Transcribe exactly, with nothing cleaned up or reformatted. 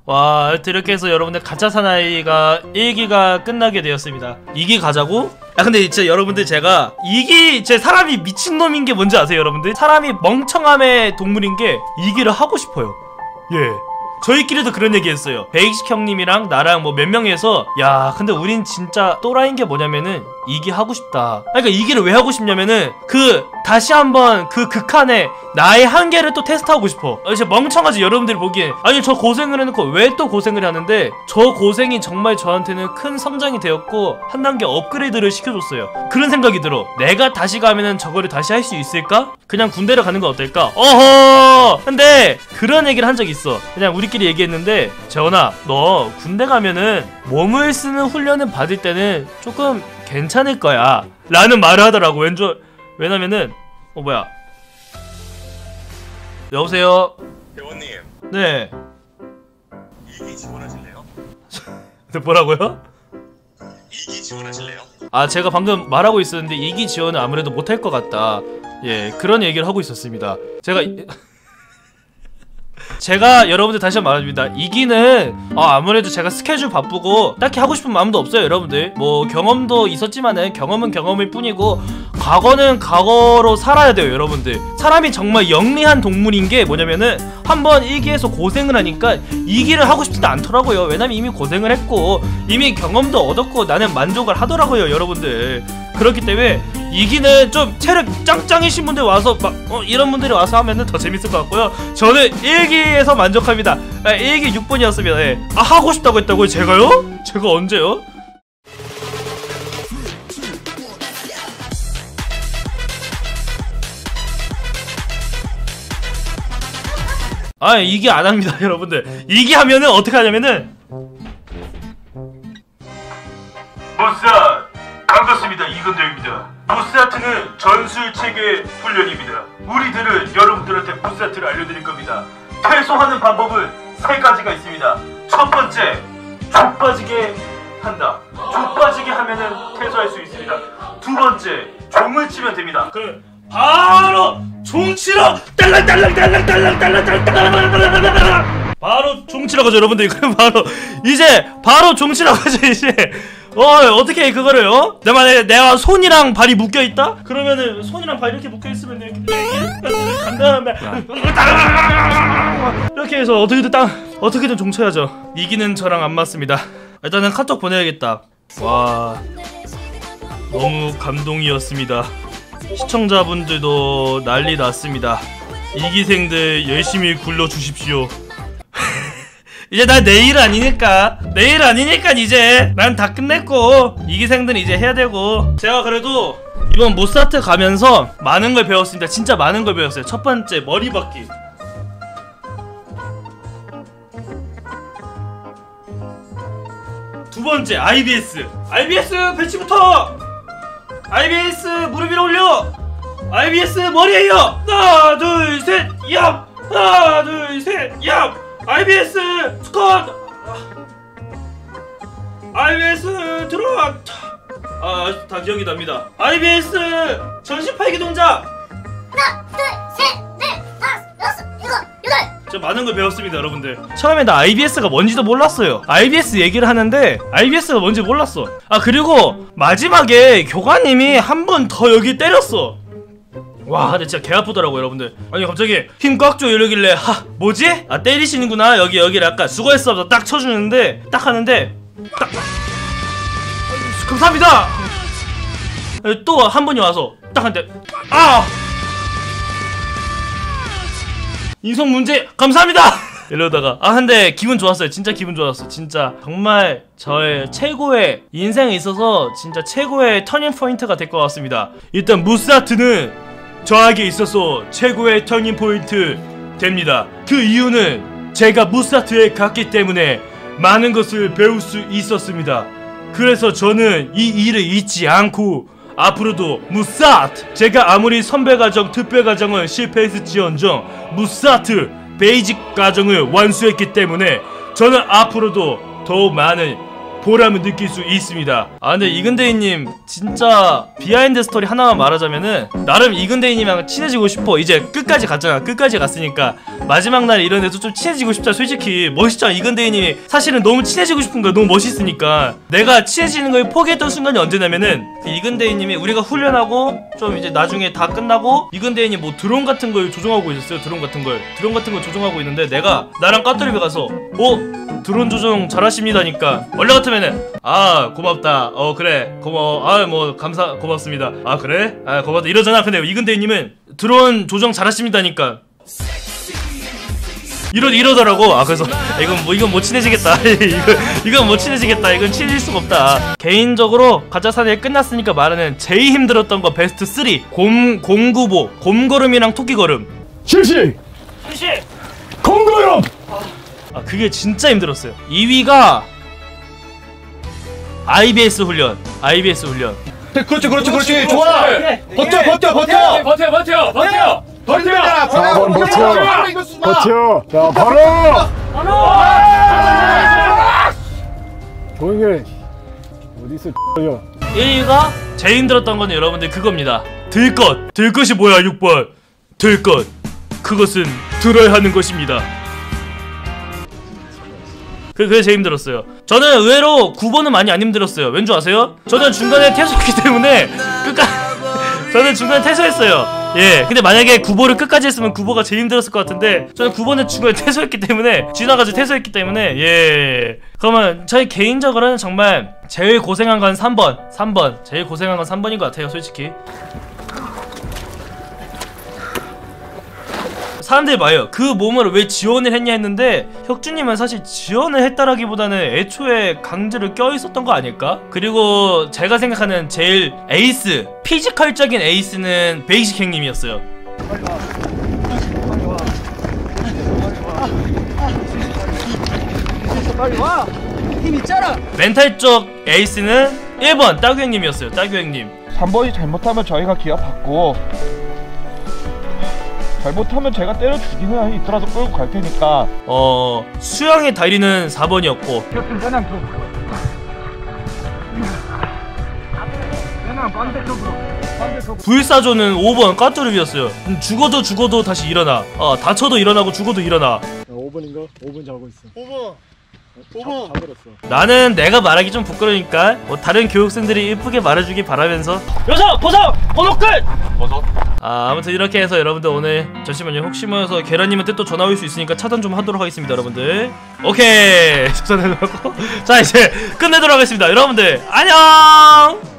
와, 이렇게 해서 여러분들 가짜 사나이가 일 기가 끝나게 되었습니다. 이 기 가자고? 아 근데 진짜 여러분들 제가 이 기 제 사람이 미친놈인 게 뭔지 아세요 여러분들? 사람이 멍청함의 동물인 게 이 기를 하고 싶어요. 예, 저희끼리도 그런 얘기 했어요. 베이식 형님이랑 나랑 뭐 몇 명에서 야 근데 우린 진짜 또라이인 게 뭐냐면은 이 기 하고 싶다. 그러니까 이 기를 왜 하고 싶냐면은 그 다시 한번 그 극한의 나의 한계를 또 테스트하고 싶어. 이제 멍청하지 여러분들이 보기엔. 아니 저 고생을 해놓고 왜 또 고생을 하는데 저 고생이 정말 저한테는 큰 성장이 되었고 한 단계 업그레이드를 시켜줬어요. 그런 생각이 들어. 내가 다시 가면은 저거를 다시 할 수 있을까? 그냥 군대를 가는 건 어떨까? 어허! 근데 그런 얘기를 한 적이 있어. 그냥 우리끼리 얘기했는데 재원아 너 군대 가면은 몸을 쓰는 훈련을 받을 때는 조금 괜찮을 거야 라는 말을 하더라고. 왠줄 왜냐면은 어 뭐야 여보세요? 대원님. 네. 이 기 지원하실래요? 네, 뭐라고요? 이 기 지원하실래요? 아 제가 방금 말하고 있었는데 이 기 지원은 아무래도 못할 것 같다. 예 그런 얘기를 하고 있었습니다. 제가 제가 여러분들 다시 한번 말합니다. 이 기는 어, 아무래도 제가 스케줄 바쁘고 딱히 하고 싶은 마음도 없어요 여러분들. 뭐 경험도 있었지만은 경험은 경험일 뿐이고 과거는 과거로 살아야 돼요 여러분들. 사람이 정말 영리한 동물인 게 뭐냐면은 한번 일 기에서 고생을 하니까 이 기를 하고 싶지도 않더라고요. 왜냐면 이미 고생을 했고 이미 경험도 얻었고 나는 만족을 하더라고요 여러분들. 그렇기 때문에 이 기는 좀 체력 짱짱이신 분들 와서 막 어, 이런 분들이 와서 하면은 더 재밌을 것 같고요. 저는 일 기에서 만족합니다. 아, 일 기 육 분이었습니다. 예. 아 하고 싶다고 했다고요? 제가요? 제가 언제요? 아 이 기 안 합니다 여러분들. 이 기 하면은 어떻게 하냐면은 보스 반갑습니다. 이건들입니다. 보스아트는 전술체계 훈련입니다. 우리들은 여러분들한테 보스아트를 알려드릴 겁니다. 퇴소하는 방법은 세 가지가 있습니다. 첫 번째, 족 빠지게 한다. 족 빠지게 하면은 퇴소할 수 있습니다. 두 번째, 종을 치면 됩니다. 그럼 바로 종 치러 딸랑딸랑딸랑딸랑딸랑딸랑딸랑딸랑딸랑딸랑 바로 종 치러 가죠 여러분들. 그럼 바로 이제 바로 종 치러 가죠 이제. 어 어떻게 해 그거를 어? 내가 내가 손이랑 발이 묶여있다? 그러면은 손이랑 발이 이렇게 묶여있으면 이렇게 간 다음에 이렇게 해서 어떻게든 땅 어떻게든 종쳐야죠. 이기는 저랑 안 맞습니다. 일단은 카톡 보내야겠다. 와 너무 감동이었습니다. 시청자분들도 난리 났습니다. 이기생들 열심히 굴러주십시오. 이제 나 내일 아니니까 내일 아니니까 이제 난 다 끝냈고 이기생들은 이제 해야 되고. 제가 그래도 이번 모스타트 가면서 많은 걸 배웠습니다. 진짜 많은 걸 배웠어요. 첫 번째 머리 박기. 두 번째 아이비에스. 아이비에스 배치부터. 아이비에스 무릎 위로 올려. 아이비에스 머리에 이어. 하나 둘 셋 얍. 하나 둘 셋 얍. 아이비에스 스쿼트. 아이비에스 들어와. 아 다 기억이 납니다. 아이비에스 전신 팔기 동작. 하나 둘 셋 넷 다섯 여섯 일곱 여덟. 저 많은 걸 배웠습니다 여러분들. 처음에 나 아이비에스가 뭔지도 몰랐어요. 아이비에스 얘기를 하는데 아이비에스가 뭔지 몰랐어. 아 그리고 마지막에 교관님이 한 분 더 여기 때렸어. 와 근데 진짜 개 아프더라고요 여러분들. 아니 갑자기 힘 꽉 줘 이러길래 하 뭐지? 아 때리시는구나 여기 여기를 약간 수고했어 하면서 딱 쳐주는데 딱 하는데 딱 아, 감사합니다. 또 한 분이 와서 딱 하는데 아 인성 문제 감사합니다 이러다가 아 근데 기분 좋았어요. 진짜 기분 좋았어. 진짜 정말 저의 최고의 인생에 있어서 진짜 최고의 터닝 포인트가 될 것 같습니다. 일단 무스타트는 저에게 있어서 최고의 터닝 포인트 됩니다. 그 이유는 제가 무스타트에 갔기 때문에 많은 것을 배울 수 있었습니다. 그래서 저는 이 일을 잊지 않고 앞으로도 무스타트, 제가 아무리 선배과정, 특별과정을 실패했을지언정 무스타트 베이직 과정을 완수했기 때문에 저는 앞으로도 더욱 많은 보람을 느낄 수 있습니다. 아 근데 이근대인님 진짜 비하인드 스토리 하나만 말하자면은 나름 이근대인님이랑 친해지고 싶어. 이제 끝까지 갔잖아. 끝까지 갔으니까 마지막 날 이런 데서 좀 친해지고 싶다. 솔직히 멋있잖아. 이근대인님이 사실은 너무 친해지고 싶은 거야. 너무 멋있으니까. 내가 친해지는 걸 포기했던 순간이 언제냐면은 그 이근대인님이 우리가 훈련하고 좀 이제 나중에 다 끝나고 이근대인이 뭐 드론 같은 걸 조종하고 있었어요. 드론 같은 걸 드론 같은 걸 조종하고 있는데 내가 나랑 까뚜리배 가서 어? 드론 조종 잘하십니다니까 원래 같으면은 아 고맙다 어 그래 고마워 아 뭐 감사 고맙습니다 아 그래 아 고맙다 이러잖아. 근데 이근대인님은 드론 조종 잘하십니다니까 이러 이러더라고. 아 그래서 이건 뭐 이건 못 친해지겠다. 이건 이건 못 친해지겠다. 이건 친해질 수가 없다. 개인적으로 가짜사나이 끝났으니까 말하는 제일 힘들었던 거 베스트 삼 곰 곰구보 곰걸음이랑 토끼걸음. 실시 실시 곰걸음. 아 그게 진짜 힘들었어요. 이 위가 아이비에스 훈련. 아이비에스 훈련. 그렇지 그렇지 그렇지 좋아. 버텨 버텨 버텨 버텨 버텨 버텨 버텨. 사 번 버텨 버텨. 자 바로 고잉이 어디서 X야. 일 위가 제일 힘들었던 건 여러분들 그겁니다. 들것. 들것이 뭐야 육 번. 들것. 그것은 들어야 하는 것입니다. 그, 그게 제일 힘들었어요. 저는 의외로 구 번은 많이 안 힘들었어요. 왠 줄 아세요? 저는 중간에 퇴소했기 때문에 끝까지 저는 중간에 퇴소했어요. 예, 근데 만약에 구 번을 끝까지 했으면 구 번가 제일 힘들었을 것 같은데 저는 구 번에 중간에 퇴소했기 때문에 지나가지고 퇴소했기 때문에 예. 그러면 저희 개인적으로는 정말 제일 고생한 건 삼 번 삼 번 제일 고생한 건 삼 번인 것 같아요 솔직히. 사람들이 봐요. 그 몸을 왜 지원을 했냐 했는데 혁준님은 사실 지원을 했다라기보다는 애초에 강제로 껴있었던 거 아닐까? 그리고 제가 생각하는 제일 에이스 피지컬적인 에이스는 베이식 형님이었어요. 빨리 와! 힘 있잖아! 멘탈 쪽 에이스는 일 번 따규 형님이었어요. 따규 형님. 삼 번이 잘못하면 저희가 기합 받고 잘못하면 제가 때려 죽이는 있더라도 끌고 갈 테니까. 어 수영의 달인은 사 번이었고 불사조는 오 번 까뚜르비였어요. 음, 죽어도 죽어도 다시 일어나. 어 다쳐도 일어나고 죽어도 일어나. 오 번인가? 오 번 자고 있어. 오 번 오 번 다 들었어. 나는 내가 말하기 좀 부끄러우니까 뭐 다른 교육생들이 예쁘게 말해주기 바라면서 여섯! 버섯! 번호 끝! 버섯? 아 아무튼 이렇게 해서 여러분들 오늘 잠시만요 혹시 모여서 계란님한테 또 전화 올 수 있으니까 차단 좀 하도록 하겠습니다 여러분들. 오케이 차단해놓고 자 이제 끝내도록 하겠습니다 여러분들 안녕.